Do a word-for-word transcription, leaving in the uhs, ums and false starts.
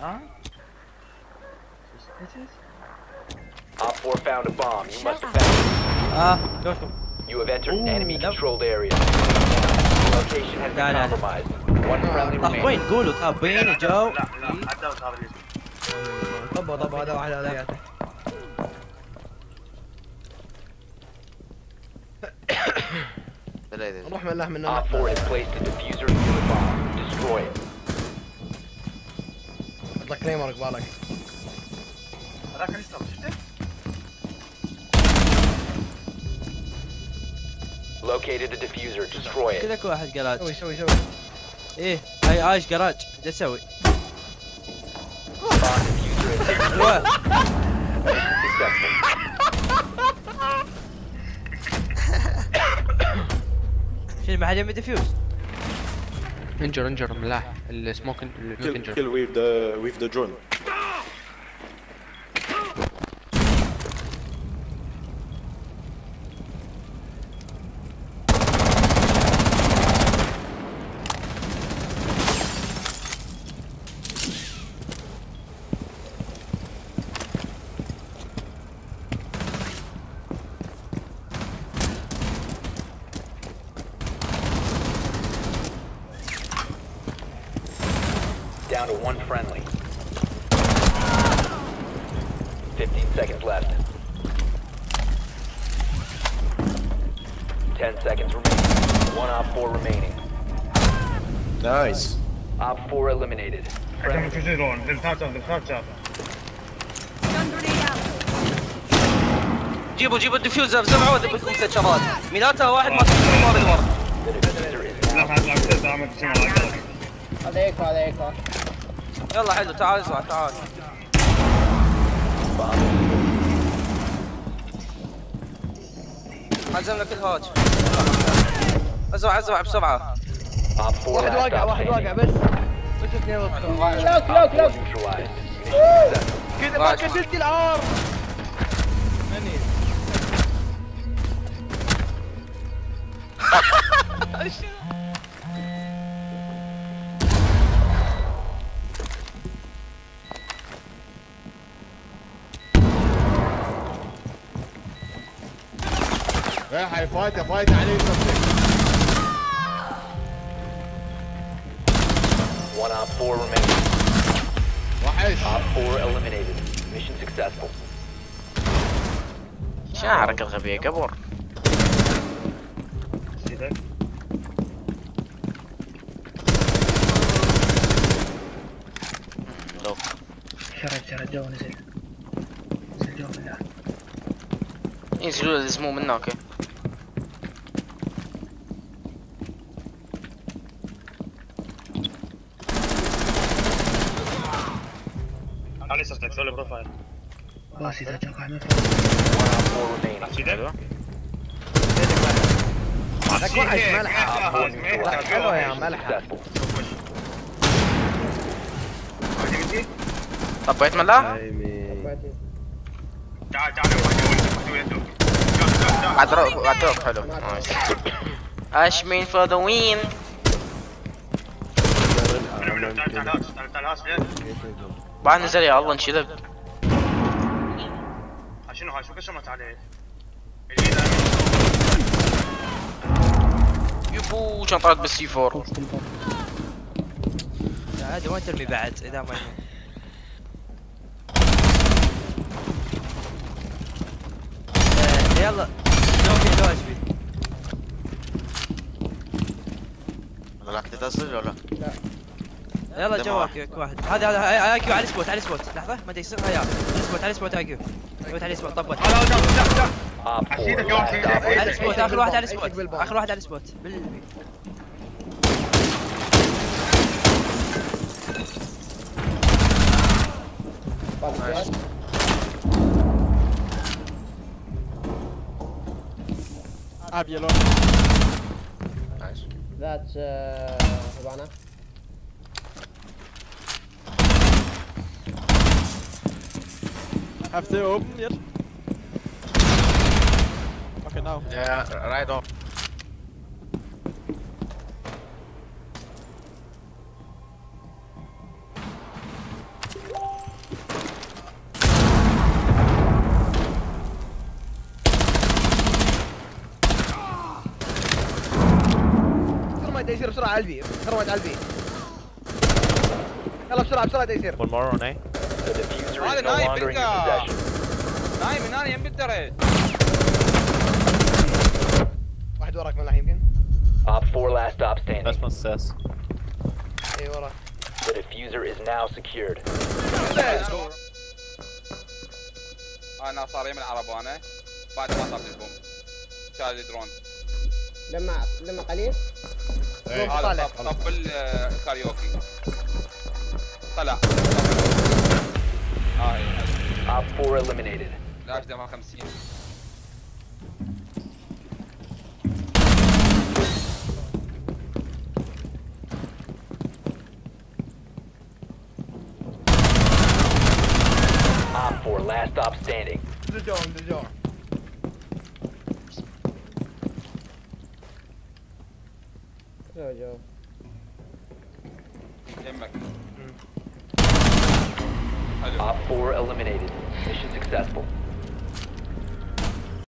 Huh? Op four found a bomb. You must defend it. Ah, go go. You have entered an Ooh, enemy-controlled area. Your location has لا been لا لا. compromised. One friendly طابين remaining. قولوا طابين يا جو. لا لا عدى وصار لي. طب طب هذا واحد هذا نروح من لحم Op four has placed the diffuser into the bomb. Destroy it. اطلع كليمر قبالك. هذاك اللي صار شفته؟ Located the diffuser. Destroy it. كذاك واحد سوي جراج. سوي سوي. ايه هاي عايش جراج. ايش اسوي؟ Bomb diffuser has been ايوه. successful. شنو ما حد يبي ديفيوز؟ انجر انجر ملاح السموك Kill, انجر. kill with the with the drone. Down to one friendly. Fifteen seconds left. Ten seconds remaining. One op four remaining. Nice. Op four eliminated. كم تجرون بالخاتم بالخاتم. جيبوا جيبوا الدفيوزر سمعوا اذا بدكم ست شغلات ميلاتها واحد ما تقدرون ما بالورا. The diffuser is لا خلاص عكست عملت شنو على هذا ايكو هذا ايكو. يلا حلو تعال اسمع تعال. عزم لك الهاج. ازرع ازرع بسرعه. Op four واحد last واقع stop واحد standing. واقع بس. بس اثنين Op لوك four لوك. neutralized. Mission successful. كذا ما كسرت العار. رايح فايته فايته عليه One op four remaining. وحش. Op four eliminated. Mission successful. شنو الحركه الغبيه قبر؟ سيدك. لو شرد شرد جو نزل. نزل جو بالله. ينزلوا اللي اسمه من هناك. علي صوتك سوي لي بروفايل. باسي اذا جاك واحد One op four remaining. سيدك. هذاك واحد ملحة. Op four لا neutralized. حلوة يا Mission ملحة. successful. طبيت ملاح؟ تعال تعال بعد روح بعد روح حلو. نايس. اشمين فور ذا وين. بعد نزل يا الله انشلب. شنو هاي شو قسمت عليه؟ يبو كان طلعت بالسي فور. عادي وين ترمي بعد اذا ما يلا شوفي لو اشبي. راح تتصل ولا؟ يلا جواك واحد. هذا هذا اي كيو على السبوت على السبوت. لحظه ما ادري يصير هيا على السبوت على السبوت اي كيو. سويت على السبوت طبت. Op four سيدك يا last واحد. stop على standing. السبوت اخر واحد على السبوت. اخر واحد على السبوت. بال اب يلو. نايس. ذات هبانا. Have they opened yet? Okay, now. Yeah, right off. بسرعة على البي خربت على البي يلا بسرعة بسرعة يصير One more on A. The diffuser هذا is no نايم longer in your بنقى. possession. نايم من هنا يم بالدرج. واحد وراك ملاح يمكن Op four last stop standing. Last one stairs. اي وراك The diffuser is now secured. انا صار يم العربانه بعد ما صار البوم. شال درون. لما لما قليل هذا طب الكاريوكي. طلع. هاي. Op four eliminated. لاش دمها خمسين. Op four last stop standing. رجعوا رجعوا رجعوا يمك. Op four eliminated. Mission successful.